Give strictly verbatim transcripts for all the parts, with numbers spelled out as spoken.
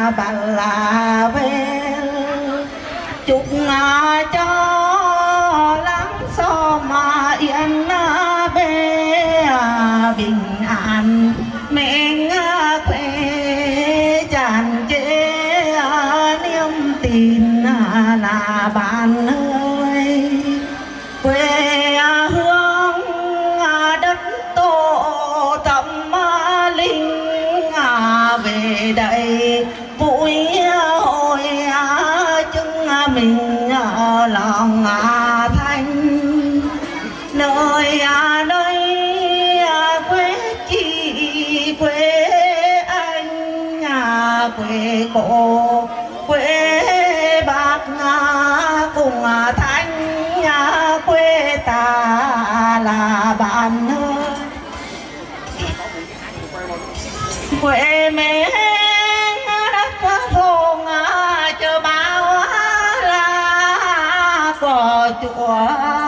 bạn là về chúc cho lắng so mà yên bê bình an mẹ quê tràn chế niềm tin là bạn ơi quê hương đất tổ tâm linh về đây vui hồi chứng mình lòng thanh nơi nơi quê chị quê anh quê cô quê bác cùng thanh quê ta là bạn ơi quê mẹ đất thôn chờ bao la của chùa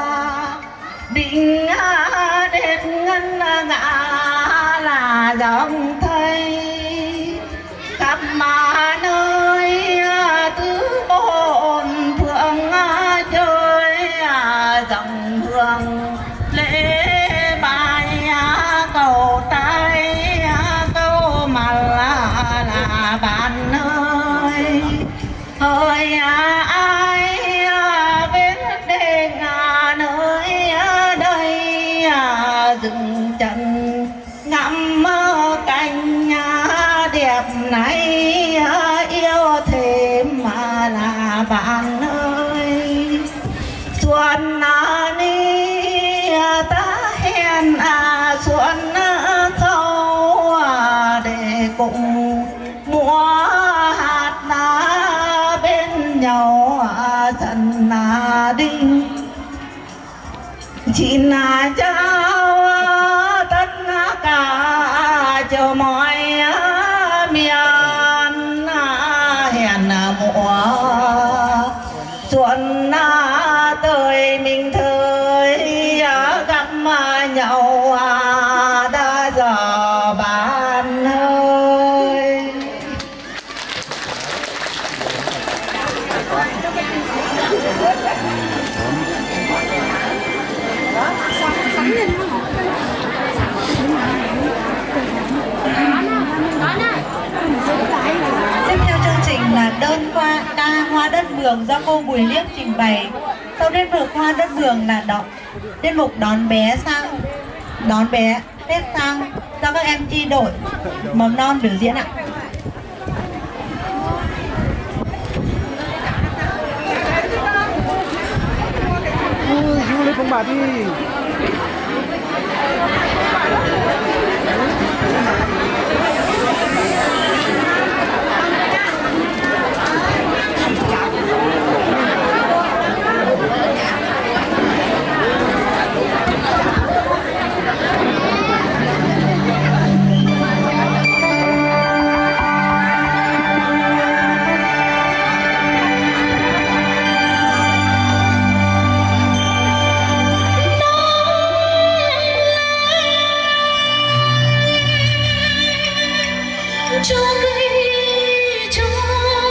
định đến ngân ngã là dòng thầy khắp mà nơi tứ bồn phượng chơi dòng hương lễ bài cầu tay câu mà là, là bạn ơi ơi ai bên đê ngà nơi đây dừng chân ngắm cành đẹp này yêu thêm mà là bạn ơi xuân ni ta hẹn à xuân khâu để cùng múa hát na bên nhau dần là đinh chị là cháu tất cả chờ mọi miền hẹn mùa xuân tới mình thời gặp nhau đã giờ bạn ơi tiếp theo chương trình là đơn qua ca Hoa Đất Vườn do cô Bùi Liếc trình bày. Sau tiết mục Hoa Đất Vườn là đón tiết mục đón bé sang đón bé Tết sang do các em chi đội mầm non biểu diễn ạ. Ui, du lịch con bà đi. cho cây cho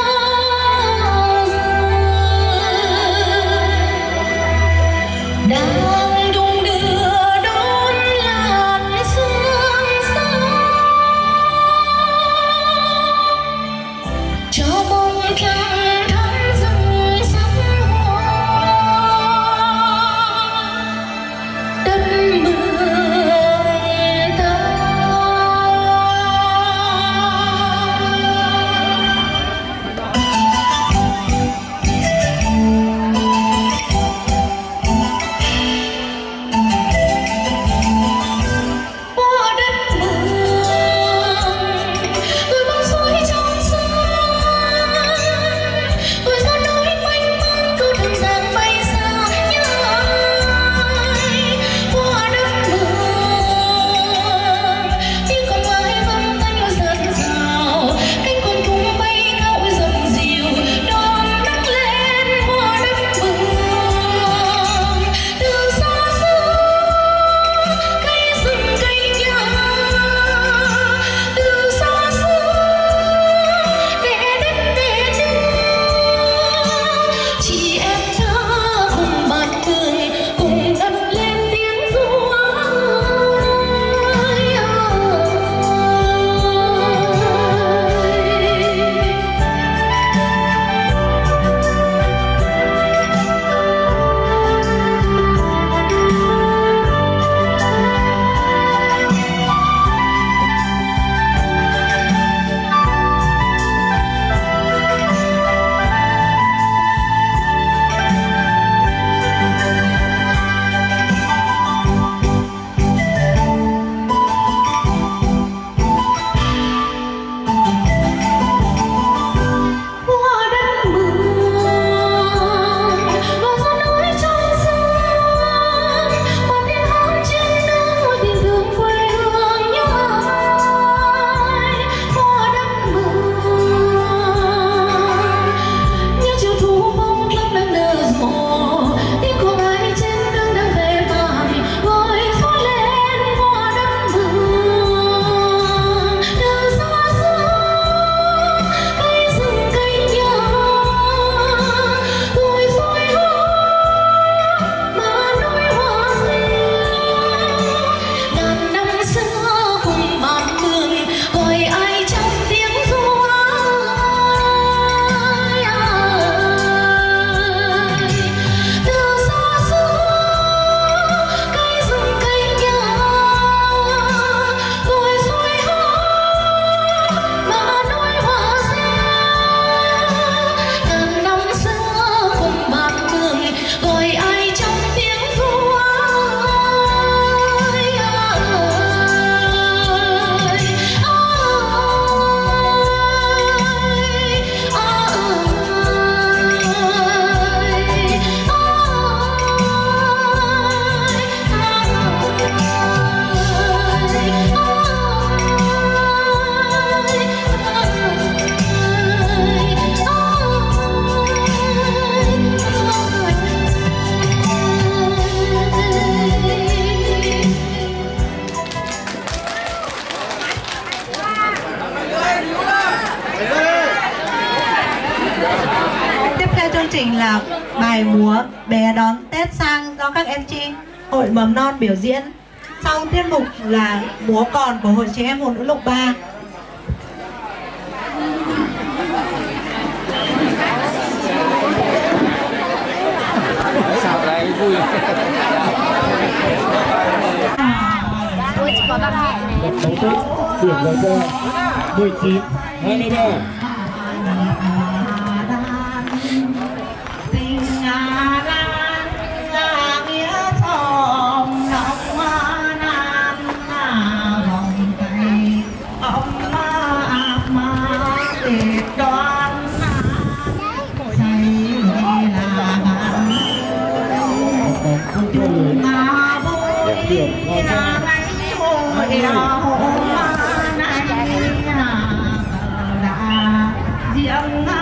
là bài múa Bé Đón Tết Sang do các em chi hội mầm non biểu diễn. Sau tiết mục là múa còn của Hội Trẻ Em Phụ Nữ Lục Ba. Sao đây vui. Ôi chỉ có ba mẹ này. Đấu Tết điểm lời thơ mười chín hai mươi ba. Hãy subscribe cho kênh Ghiền Mì Gõ để không bỏ lỡ những video hấp dẫn.